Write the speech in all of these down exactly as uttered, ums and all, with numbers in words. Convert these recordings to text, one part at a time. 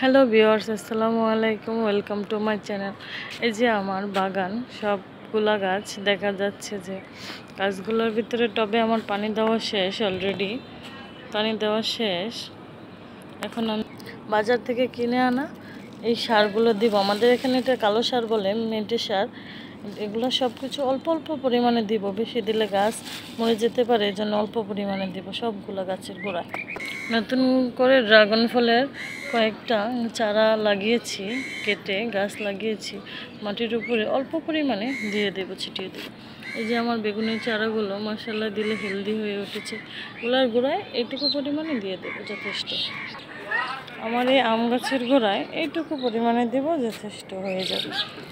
Hello viewers, আসসালামু আলাইকুম। Welcome to my channel. এই যে আমার বাগান, সবগুলা গাছ দেখা যাচ্ছে যে গাছগুলোর ভিতরে টবে আমার পানি দেওয়া শেষ, অলরেডি পানি দেওয়া শেষ। এখন আমি বাজার থেকে কিনে আনা এই সারগুলো দিব। আমাদের এখানে এটা কালো সার বলে, মেটে সার। এগুলো সব কিছু অল্প অল্প পরিমাণে দিব, বেশি দিলে গাছ মরে যেতে পারে, এই জন্য অল্প পরিমাণে দিব সবগুলো গাছের গোড়ায়। নতুন করে ড্রাগন ফলের কয়েকটা চারা লাগিয়েছি, কেটে গাছ লাগিয়েছি, মাটির উপরে অল্প পরিমাণে দিয়ে দেব, ছিটিয়ে দেব। এই যে আমার বেগুনের চারাগুলো মাশাআল্লাহ দিলে হেলদি হয়ে উঠেছে, ওগুলার গোড়ায় এইটুকু পরিমাণে দিয়ে দেবো, যথেষ্ট। আমার এই আম গাছের গোড়ায় এইটুকু পরিমাণে দেব, যথেষ্ট হয়ে যাবে।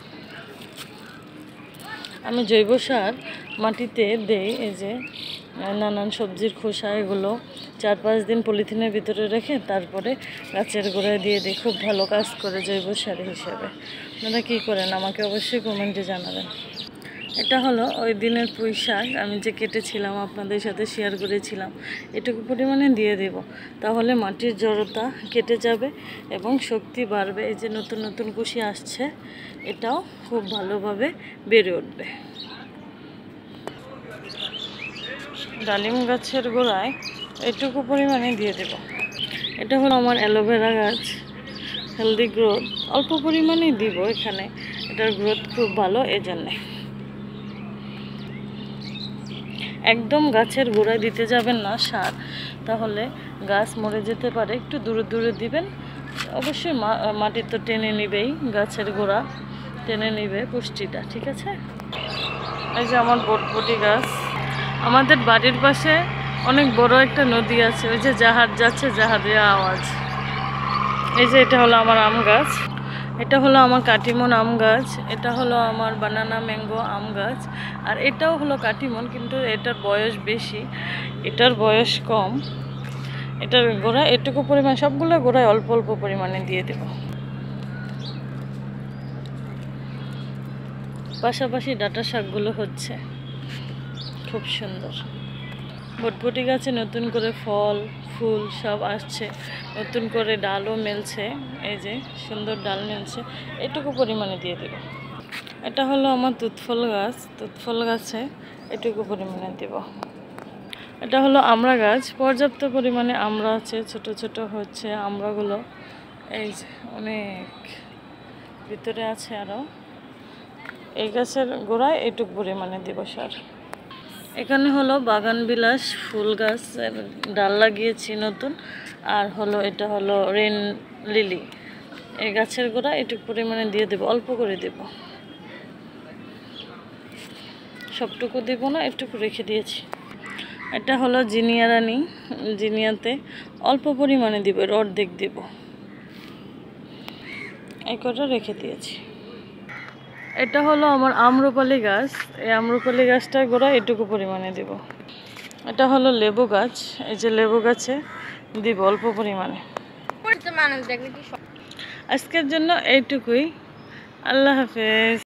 আমি জৈব সার মাটিতে দেই, এই যে নানান সবজির খোসা, এগুলো চার পাঁচ দিন পলিথিনের ভিতরে রেখে তারপরে গাছের গোড়ায় দিয়ে দিই। খুব ভালো কাজ করে জৈব সার হিসেবে। আপনারা কী করেন আমাকে অবশ্যই কমেন্টে জানাবেন। এটা হলো ওই দিনের পুঁই শাক আমি যে কেটেছিলাম, আপনাদের সাথে শেয়ার করেছিলাম। এটুকু পরিমাণে দিয়ে দেব, তাহলে মাটির জড়তা কেটে যাবে এবং শক্তি বাড়বে। এই যে নতুন নতুন কুশি আসছে, এটাও খুব ভালোভাবে বেড়ে উঠবে। ডালিম গাছের গোড়ায় এটুকু পরিমাণে দিয়ে দেব। এটা হলো আমার অ্যালোভেরা গাছ, হেলদি গ্রোথ, অল্প পরিমাণেই দিব এখানে, এটার গ্রোথ খুব ভালো। এজন্যে একদম গাছের গোড়ায় দিতে যাবেন না সার, তাহলে গাছ মরে যেতে পারে। একটু দূরে দূরে দিবেন। অবশ্যই মাটি তো টেনে নিবেই, গাছের গোড়া টেনে নিবে পুষ্টিটা, ঠিক আছে। এই যে আমার বটবটি গাছ, আমাদের বাড়ির পাশে অনেক বড় একটা নদী আছে, ওই যে জাহাজ যাচ্ছে, জাহাজের আওয়াজ। এই যে এটা হলো আমার আম গাছ, এটা হলো আমার কাটিমন আম গাছ, এটা হলো আমার বানানা ম্যাঙ্গো আম গাছ, আর এটাও হলো কাটিমন, কিন্তু এটার বয়স বেশি, এটার বয়স কম। এটার গোড়ায় এটুকু পরিমাণ, সবগুলো গোড়ায় অল্প অল্প পরিমাণে দিয়ে দেব। পাশাপাশি ডাঁটা শাকগুলো হচ্ছে খুব সুন্দর। বটবটি গাছে নতুন করে ফল ফুল সব আসছে, নতুন করে ডালও মেলছে, এই যে সুন্দর ডাল মেলছে। এটুকু পরিমাণে দিয়ে দেব। এটা হলো আমার তুতফল গাছ, তুতফল গাছে এটুকু পরিমাণে দেব। এটা হলো আমড়া গাছ, পর্যাপ্ত পরিমাণে আমড়া আছে, ছোট ছোট হচ্ছে আমড়াগুলো, এই যে অনেক ভিতরে আছে আরও। এই গাছের গোড়ায় এটুকু পরিমাণে দেব সার। এখানে হলো বাগান বিলাস ফুল গাছের ডাল লাগিয়েছি নতুন, আর হলো এটা হলো রেন লিলি। এই গাছের গোড়া এটুকু পরিমাণে দিয়ে দেব, অল্প করে দেব, সবটুকু দেব না, একটুকু রেখে দিয়েছি। এটা হলো জিনিয়া রানী, জিনিয়াতে অল্প পরিমাণে দিব, এর অর্ধেক দেব, এই কটা রেখে দিয়েছি। এটা হলো আমার আম্রপালি গাছ, এই আম্রপালি গাছটার গোড়া এটুকু পরিমাণে দিব। এটা হলো লেবু গাছ, এই যে লেবু গাছে দিব অল্প পরিমাণে। আজকের জন্য এইটুকুই। আল্লাহ হাফেজ।